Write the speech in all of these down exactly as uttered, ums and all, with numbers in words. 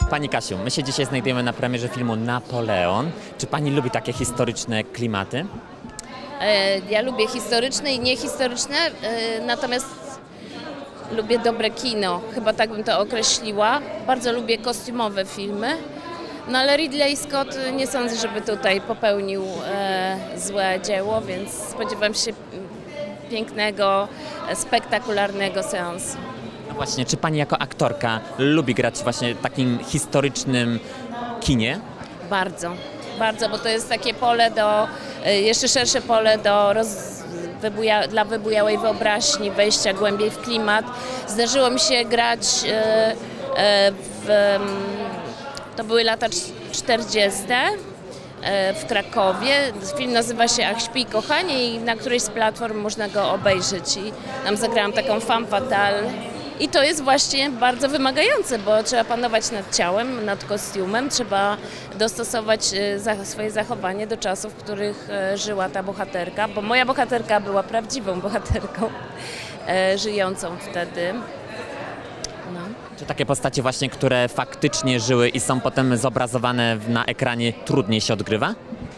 Pani Kasiu, my się dzisiaj znajdujemy na premierze filmu Napoleon. Czy pani lubi takie historyczne klimaty? Ja lubię historyczne i niehistoryczne, natomiast lubię dobre kino, chyba tak bym to określiła. Bardzo lubię kostiumowe filmy, no ale Ridley Scott nie sądzę, żeby tutaj popełnił e, złe dzieło, więc spodziewam się pięknego, spektakularnego seansu. No właśnie, czy pani jako aktorka lubi grać właśnie w takim historycznym kinie? Bardzo, bardzo, bo to jest takie pole do, jeszcze szersze pole do roz, wybuja, dla wybujałej wyobraźni, wejścia głębiej w klimat. Zdarzyło mi się grać e, e, w, to były lata czterdzieste w Krakowie. Film nazywa się Ach, śpij kochanie i na którejś z platform można go obejrzeć i tam zagrałam taką femme fatale. I to jest właśnie bardzo wymagające, bo trzeba panować nad ciałem, nad kostiumem, trzeba dostosować swoje zachowanie do czasów, w których żyła ta bohaterka, bo moja bohaterka była prawdziwą bohaterką, żyjącą wtedy. No. Czy takie postacie właśnie, które faktycznie żyły i są potem zobrazowane na ekranie, trudniej się odgrywa?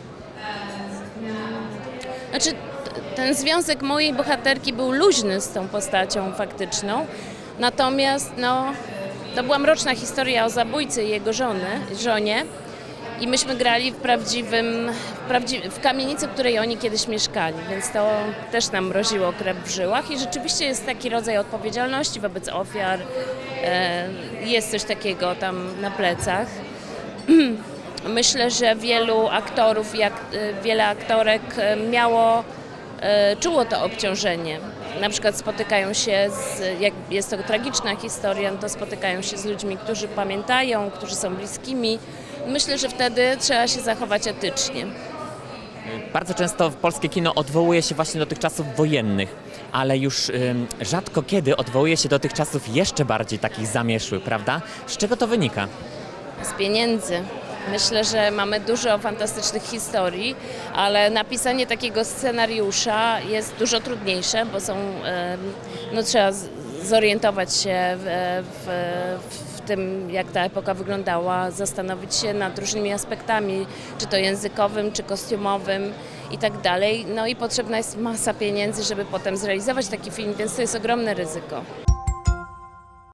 Znaczy, ten związek mojej bohaterki był luźny z tą postacią faktyczną. Natomiast no, to była mroczna historia o zabójcy i jego żony, żonie i myśmy grali w prawdziwym, w, prawdzi w kamienicy, w której oni kiedyś mieszkali, więc to też nam mroziło krew w żyłach i rzeczywiście jest taki rodzaj odpowiedzialności wobec ofiar, e, jest coś takiego tam na plecach. Myślę, że wielu aktorów, jak, wiele aktorek miało, e, czuło to obciążenie. Na przykład spotykają się, z, jak jest to tragiczna historia, no to spotykają się z ludźmi, którzy pamiętają, którzy są bliskimi. Myślę, że wtedy trzeba się zachować etycznie. Bardzo często polskie kino odwołuje się właśnie do tych czasów wojennych, ale już ym, rzadko kiedy odwołuje się do tych czasów jeszcze bardziej takich zamierzchłych, prawda? Z czego to wynika? Z pieniędzy. Myślę, że mamy dużo fantastycznych historii, ale napisanie takiego scenariusza jest dużo trudniejsze, bo są, no, trzeba zorientować się w, w, w tym, jak ta epoka wyglądała, zastanowić się nad różnymi aspektami, czy to językowym, czy kostiumowym i tak dalej. No i potrzebna jest masa pieniędzy, żeby potem zrealizować taki film, więc to jest ogromne ryzyko.